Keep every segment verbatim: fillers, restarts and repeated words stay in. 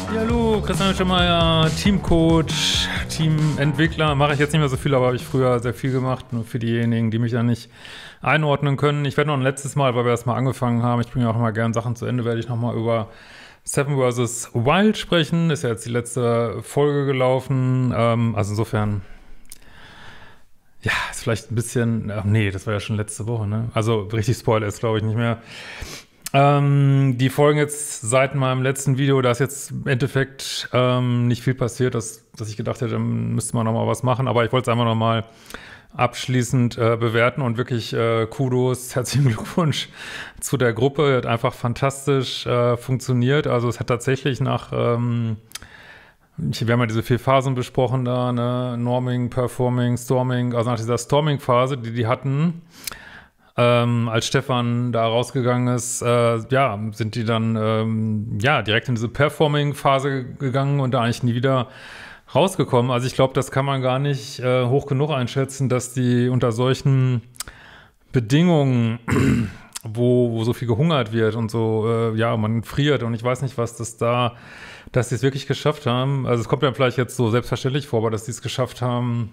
Ja, hallo, Christian Schemeier, Teamcoach, Teamentwickler. Mache ich jetzt nicht mehr so viel, aber habe ich früher sehr viel gemacht. Nur für diejenigen, die mich da nicht einordnen können. Ich werde noch ein letztes Mal, weil wir das mal angefangen haben, ich bringe auch immer gerne Sachen zu Ende, werde ich nochmal über Seven versus. Wild sprechen. Ist ja jetzt die letzte Folge gelaufen. Ähm, also insofern, ja, ist vielleicht ein bisschen, ach nee, das war ja schon letzte Woche, ne? Also richtig Spoiler ist, glaube ich, nicht mehr. Ähm, die Folgen jetzt seit meinem letzten Video, da ist jetzt im Endeffekt ähm, nicht viel passiert, dass, dass ich gedacht hätte, dann müsste man noch mal was machen, aber ich wollte es einfach noch mal abschließend äh, bewerten und wirklich äh, Kudos, herzlichen Glückwunsch zu der Gruppe, hat einfach fantastisch äh, funktioniert, also es hat tatsächlich nach, ähm, wir haben ja diese vier Phasen besprochen da, ne? Norming, Performing, Storming, also nach dieser Storming-Phase, die die hatten, Ähm, als Stefan da rausgegangen ist, äh, ja, sind die dann ähm, ja direkt in diese Performing-Phase gegangen und da eigentlich nie wieder rausgekommen. Also ich glaube, das kann man gar nicht äh, hoch genug einschätzen, dass die unter solchen Bedingungen, wo, wo so viel gehungert wird und so, äh, ja, man friert und ich weiß nicht, was das da, dass sie es wirklich geschafft haben. Also es kommt ja vielleicht jetzt so selbstverständlich vor, aber dass sie es geschafft haben,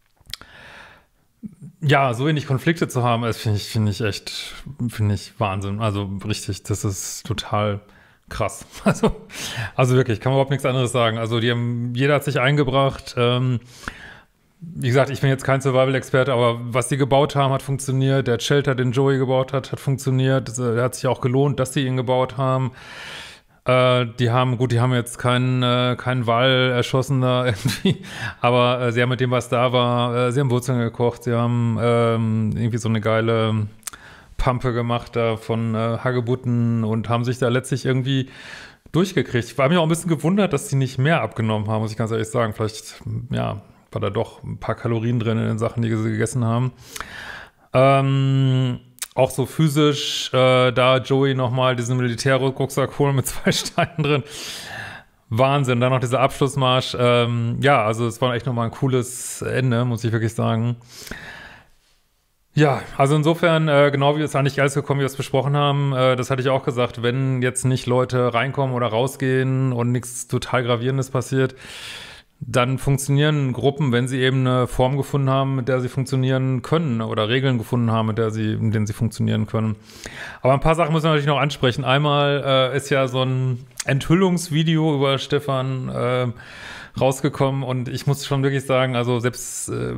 ja, so wenig Konflikte zu haben, das finde ich, finde ich echt, finde ich Wahnsinn. Also richtig, das ist total krass. Also, also wirklich, kann man überhaupt nichts anderes sagen. Also die haben, jeder hat sich eingebracht. Ähm, wie gesagt, ich bin jetzt kein Survival-Experte, aber was die gebaut haben, hat funktioniert. Der Shelter, den Joey gebaut hat, hat funktioniert. Der hat sich auch gelohnt, dass sie ihn gebaut haben. Äh, die haben, gut, die haben jetzt keinen, äh, keinen Wal erschossen da irgendwie, aber äh, sie haben mit dem, was da war, äh, sie haben Wurzeln gekocht, sie haben ähm, irgendwie so eine geile Pampe gemacht da von äh, Hagebutten und haben sich da letztlich irgendwie durchgekriegt. Ich war mir auch ein bisschen gewundert, dass die nicht mehr abgenommen haben, muss ich ganz ehrlich sagen. Vielleicht, ja, war da doch ein paar Kalorien drin in den Sachen, die sie gegessen haben. Ähm, Auch so physisch, äh, da Joey nochmal diesen Militärrucksack holen mit zwei Steinen drin. Wahnsinn, dann noch dieser Abschlussmarsch. Ähm, ja, also es war echt nochmal ein cooles Ende, muss ich wirklich sagen. Ja, also insofern, äh, genau wie es eigentlich alles gekommen, wie wir es besprochen haben, äh, das hatte ich auch gesagt, wenn jetzt nicht Leute reinkommen oder rausgehen und nichts total Gravierendes passiert, dann funktionieren Gruppen, wenn sie eben eine Form gefunden haben, mit der sie funktionieren können oder Regeln gefunden haben, mit der sie, mit denen sie funktionieren können. Aber ein paar Sachen müssen wir natürlich noch ansprechen. Einmal äh, ist ja so ein Enthüllungsvideo über Stefan äh, rausgekommen und ich muss schon wirklich sagen, also selbst äh,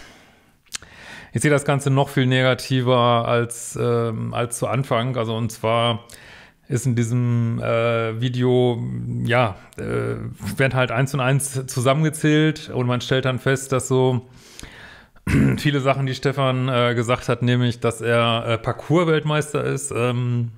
ich sehe das Ganze noch viel negativer als, äh, als zu Anfang. Also und zwar ist in diesem äh, Video, ja, äh, werden halt eins und eins zusammengezählt und man stellt dann fest, dass so viele Sachen, die Stefan äh, gesagt hat, nämlich, dass er äh, Parkour-Weltmeister ist, ähm,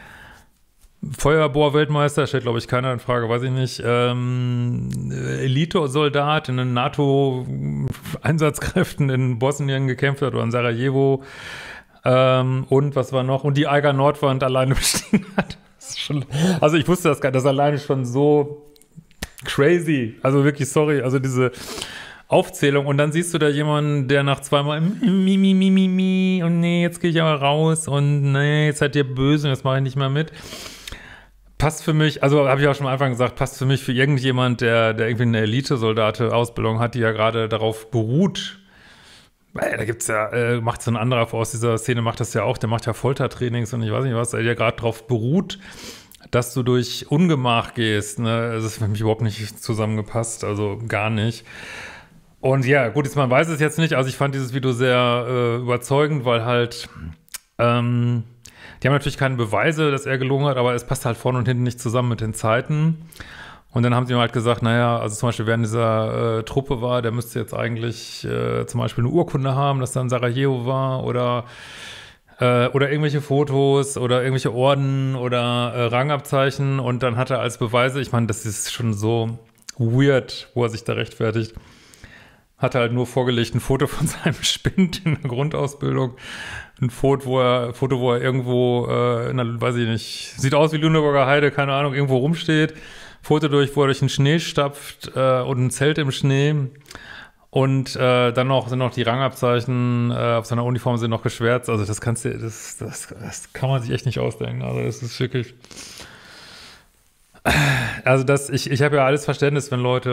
Feuerbohr-Weltmeister, stellt, glaube ich, keiner in Frage, weiß ich nicht, ähm, Elite-Soldat in den NATO-Einsatzkräften in Bosnien gekämpft hat oder in Sarajevo, ähm, und was war noch? Und die Eiger Nordwand alleine bestiegen hat. Das ist schon, also ich wusste das gar nicht, das alleine schon so crazy. Also wirklich, sorry, also diese Aufzählung. Und dann siehst du da jemanden, der nach zweimal mi, mi, mi, mi, mi, und nee, jetzt gehe ich aber raus und nee, jetzt seid ihr böse und jetzt mache ich nicht mehr mit. Passt für mich, also habe ich auch schon am Anfang gesagt, passt für mich für irgendjemand, der, der irgendwie eine Elite-Soldate-Ausbildung hat, die ja gerade darauf beruht. Da gibt's ja, äh, macht so ein anderer aus dieser Szene, macht das ja auch, der macht ja Foltertrainings und ich weiß nicht was, der ja gerade darauf beruht, dass du durch Ungemach gehst, ne, das ist für mich überhaupt nicht zusammengepasst, also gar nicht. Und ja, gut, jetzt, man weiß es jetzt nicht, also ich fand dieses Video sehr äh, überzeugend, weil halt, ähm, die haben natürlich keine Beweise, dass er gelogen hat, aber es passt halt vorne und hinten nicht zusammen mit den Zeiten. Und dann haben sie mir halt gesagt, naja, also zum Beispiel während dieser äh, Truppe war, der müsste jetzt eigentlich äh, zum Beispiel eine Urkunde haben, dass er in Sarajevo war oder, äh, oder irgendwelche Fotos oder irgendwelche Orden oder äh, Rangabzeichen. Und dann hat er als Beweise, ich meine, das ist schon so weird, wo er sich da rechtfertigt, hat er halt nur vorgelegt ein Foto von seinem Spind in der Grundausbildung. Ein Foto, wo er, Foto, wo er irgendwo, äh, in der, weiß ich nicht, sieht aus wie Lüneburger Heide, keine Ahnung, irgendwo rumsteht. Foto durch, wo er durch den Schnee stapft äh, und ein Zelt im Schnee. Und äh, dann noch sind noch die Rangabzeichen äh, auf seiner Uniform sind noch geschwärzt. Also das kannst du, das, das, das kann man sich echt nicht ausdenken. Also das ist wirklich Also das, ich, ich habe ja alles Verständnis, wenn Leute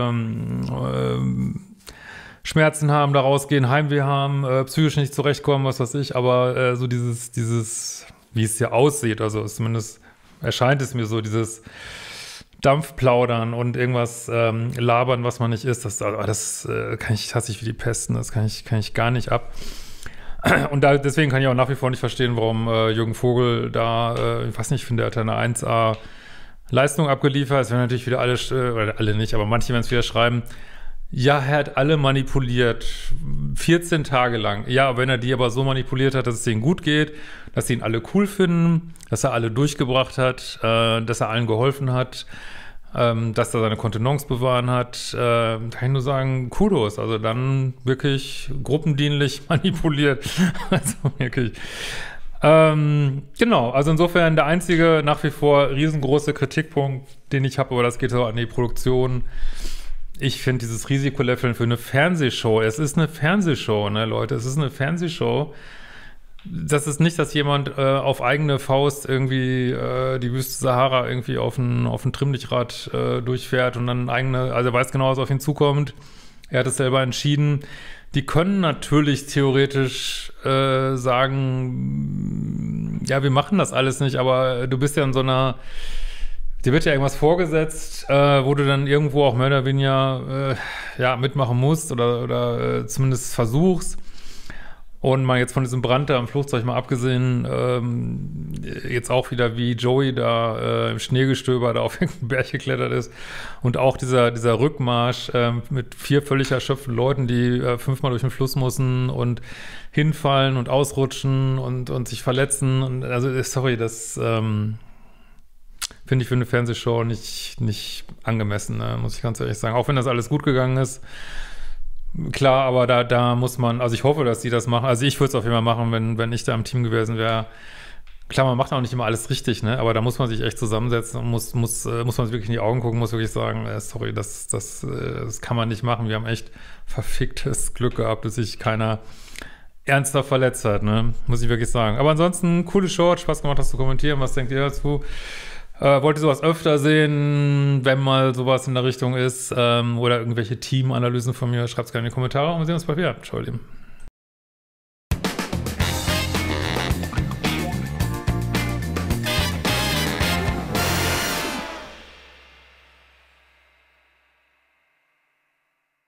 ähm, Schmerzen haben, da rausgehen, Heimweh haben, äh, psychisch nicht zurechtkommen, was weiß ich, aber äh, so dieses, dieses, wie es hier aussieht, also zumindest erscheint es mir so, dieses Dampfplaudern und irgendwas ähm, labern, was man nicht ist, das, also das äh, kann ich, hasse ich wie die Pesten, das kann ich, kann ich gar nicht ab. Und da, deswegen kann ich auch nach wie vor nicht verstehen, warum äh, Jürgen Vogel da, äh, ich weiß nicht, ich finde, er hat eine eins A Leistung abgeliefert. Es werden natürlich wieder alle, äh, oder alle nicht, aber manche werden es wieder schreiben, ja, er hat alle manipuliert, vierzehn Tage lang. Ja, wenn er die aber so manipuliert hat, dass es denen gut geht, dass sie ihn alle cool finden, dass er alle durchgebracht hat, äh, dass er allen geholfen hat, ähm, dass er seine Kontenance bewahren hat, äh, kann ich nur sagen, Kudos. Also dann wirklich gruppendienlich manipuliert. Also wirklich. Ähm, genau, also insofern der einzige nach wie vor riesengroße Kritikpunkt, den ich habe, aber das geht so an die Produktion. Ich finde dieses Risikoleveln für eine Fernsehshow, es ist eine Fernsehshow, ne, Leute, es ist eine Fernsehshow. Das ist nicht, dass jemand äh, auf eigene Faust irgendwie äh, die Wüste Sahara irgendwie auf ein, auf ein Trimmlichrad äh, durchfährt und dann eigene, also er weiß genau, was auf ihn zukommt. Er hat es selber entschieden. Die können natürlich theoretisch äh, sagen, ja, wir machen das alles nicht, aber du bist ja in so einer, dir wird ja irgendwas vorgesetzt, äh, wo du dann irgendwo auch mehr oder weniger äh, ja, mitmachen musst oder, oder äh, zumindest versuchst. Und mal jetzt von diesem Brand da im Flugzeug mal abgesehen, ähm, jetzt auch wieder wie Joey da äh, im Schneegestöber da auf irgendeinen Berg geklettert ist und auch dieser dieser Rückmarsch ähm, mit vier völlig erschöpften Leuten, die äh, fünfmal durch den Fluss mussten und hinfallen und ausrutschen und und sich verletzen und also sorry, das ähm, finde ich für eine Fernsehshow nicht nicht angemessen, ne? Muss ich ganz ehrlich sagen. Auch wenn das alles gut gegangen ist. Klar, aber da, da muss man, also ich hoffe, dass die das machen. Also ich würde es auf jeden Fall machen, wenn, wenn ich da im Team gewesen wäre. Klar, man macht auch nicht immer alles richtig, ne? Aber da muss man sich echt zusammensetzen und muss, muss, äh, muss man sich wirklich in die Augen gucken, muss wirklich sagen, äh, sorry, das, das, äh, das kann man nicht machen. Wir haben echt verficktes Glück gehabt, dass sich keiner ernster verletzt hat, ne? Muss ich wirklich sagen. Aber ansonsten, coole Show, hat Spaß gemacht, das zu kommentieren. Was denkt ihr dazu? Äh, wollt ihr sowas öfter sehen, wenn mal sowas in der Richtung ist, ähm, oder irgendwelche Team-Analysen von mir, schreibt es gerne in die Kommentare und wir sehen uns bald wieder. Ciao, ihr Lieben.